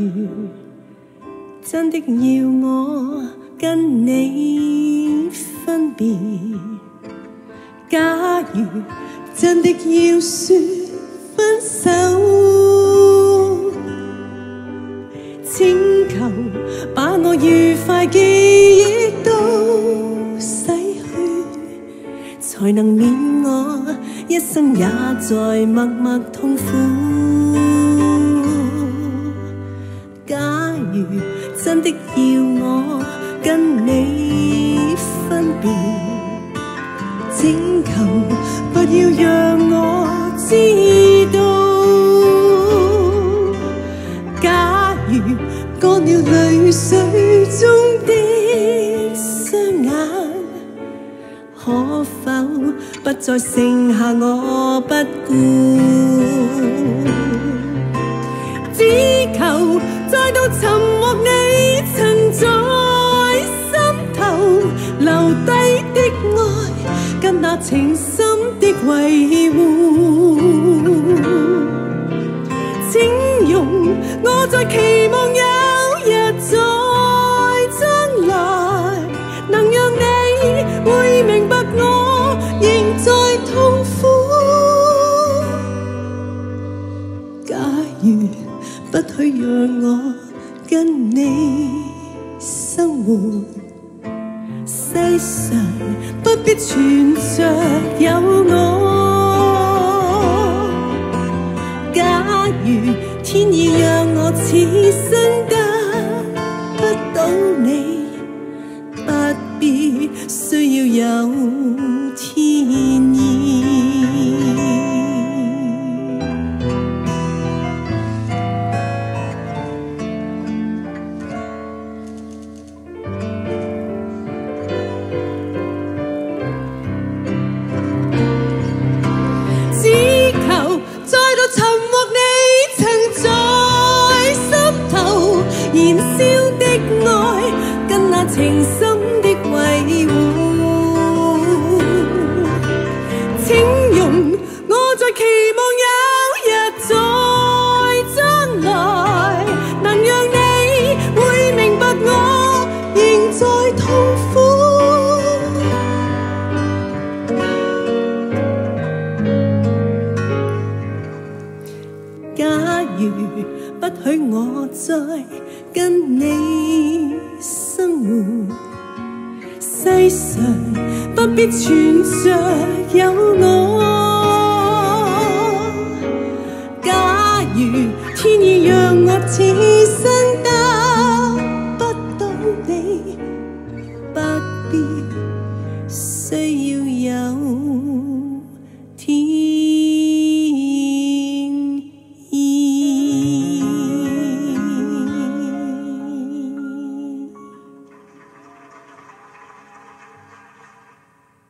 如真的要我跟你分別，假如真的要說分手，請求把我愉快記憶都洗去，才能免我一生也在默默痛苦。假如真的要我跟你分別，請求不要讓我知道。假如乾了淚水中的雙眼，可否不再剩下我不顧？只求再度尋獲你曾在心頭留低的愛，跟那情深的維護。請容我在期望有日在將來，能讓你會明白我仍在痛苦。假如不許讓我跟你生活，世上不必存着有我。假如天意讓我此生得不到你，不必需要有天意。燃燒的愛，跟那情深的維護。請容我在期望有日在將來，能讓你會明白我仍在痛苦。假如不許我再跟你生活，世上不必存着有我。假如天意讓我此生